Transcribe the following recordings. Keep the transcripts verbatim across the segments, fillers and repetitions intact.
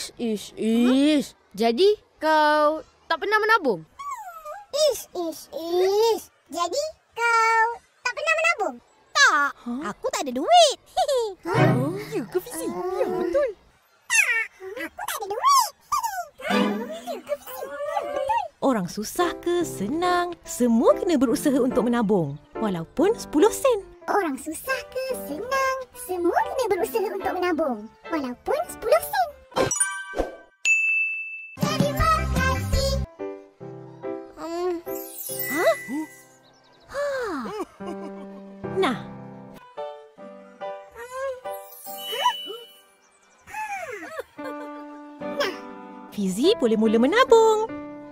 Ish, ish, ish. Jadi kau tak pernah menabung? Ish, ish, ish. Jadi kau tak pernah menabung? Tak, huh? Aku tak ada duit. Oh, ya ke Fizi? Ya, betul. Tak, aku tak ada duit. Ya ke Fizi? Ya, betul. Orang susah ke senang, semua kena berusaha untuk menabung. Walaupun sepuluh sen. Orang susah ke senang, semua kena berusaha untuk menabung. Walaupun sepuluh sen. Terima kasih. Hmm. Hah? Ha. Nah. Fizi boleh mula menabung.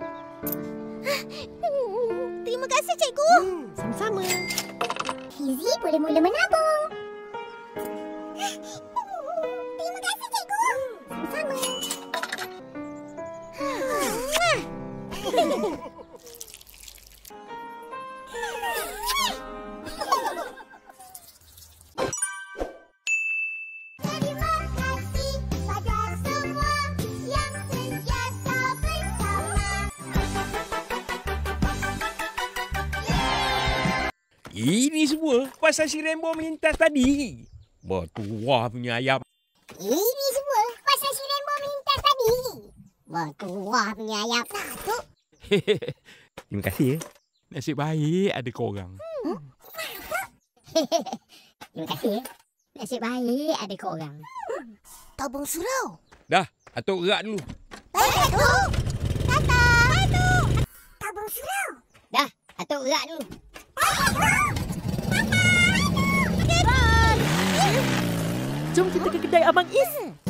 Terima kasih, cikgu. Sama-sama. Fizi boleh mula menabung. Terima kasih, cikgu. Sama-sama. Terima kasih pada semua yang sentiasa bersama. Ini semua pasal si Rainbow melintas tadi. Bertuah punya ayam. Ini semua pasal si Rainbow melintas tadi. Bertuah punya ayam. Satu. Terima kasih ya. Nasib baik ada korang. Hmm. Terima kasih ya. Nasib baik ada korang. Tabung surau. Dah, atuk gerak dulu. Baik, Datuk. Tata. Datuk. Tabung surau. Dah, atuk gerak dulu. Jom kita ke kedai Abang Is.